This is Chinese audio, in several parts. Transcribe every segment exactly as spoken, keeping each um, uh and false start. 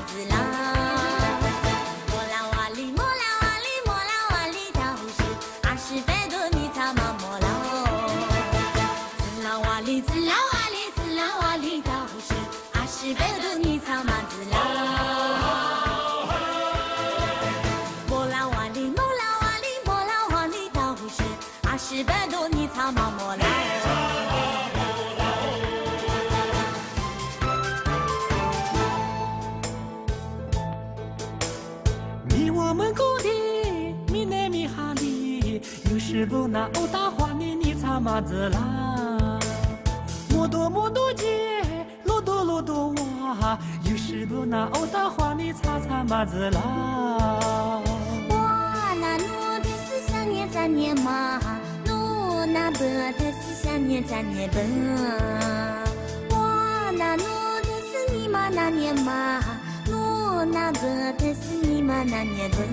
子啦。莫拉瓦里莫拉瓦里莫拉瓦里大胡是阿是贝多尼草嘛莫拉哦。子啦瓦里子啦瓦里子啦瓦里大胡是阿是贝多尼草嘛子啦。莫拉瓦里莫拉瓦里莫拉瓦里大胡是阿是贝多尼草嘛莫拉。 我们故地米内米哈里，有时不那欧大花呢，你擦嘛子啦？摩多摩多街，罗多罗多哇，有时不那欧大花呢，擦擦嘛子啦？ 哇，那努的是想念咱念嘛，努那不的是想念咱念本。哇，那努的是你嘛那念嘛。那个的是你嘛那年本，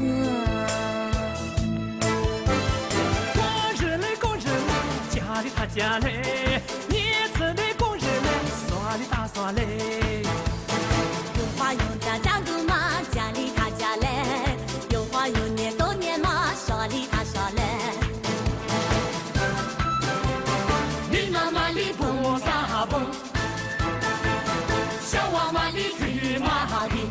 工人嘞工人嘞，家里他家嘞，叶子嘞工人嘞，耍哩打耍嘞。 有花有家家姑嘛，家里他家嘞，有花有年多年嘛，耍哩他耍嘞。 你妈妈里蹦我啥蹦，小娃娃里去马的。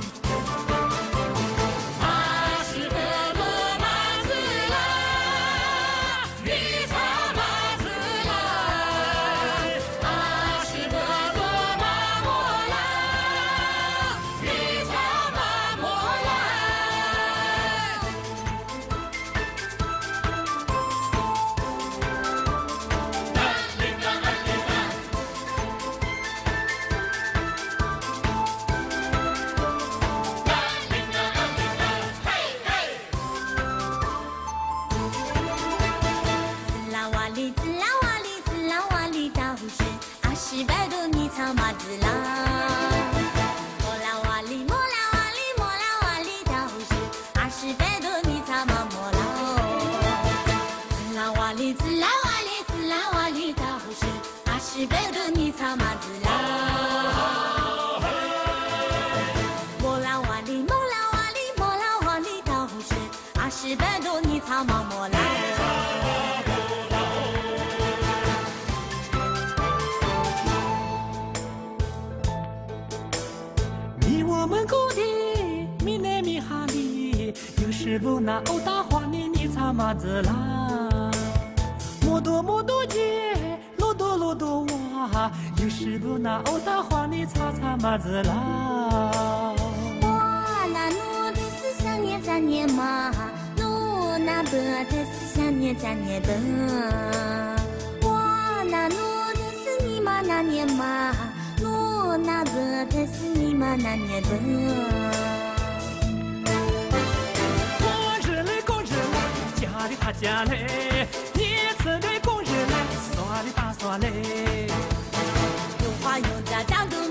是百度你草嘛子啦，莫拉瓦里莫拉瓦里莫拉瓦里大胡是阿是百度你草嘛莫拉哦，子啦瓦里子啦瓦里子啦瓦里大胡是阿是百度你草嘛子啦，莫拉瓦里莫拉瓦里莫拉瓦里大胡是阿是百度你草嘛莫拉。 我们故地米内米哈里，有时不那欧大花呢，你擦嘛子啦？摩多摩多街，罗多罗多哇，有时不那欧大花呢，擦擦嘛子啦？ 哇，那努的是想念咱念嘛，努那不的是想念咱念本。哇，那努的是你嘛那念嘛。那个的是你嘛那年本， 工人嘞工人嘞，家里他家嘞，叶子嘞工人嘞，耍哩打耍嘞， 有花有家家姑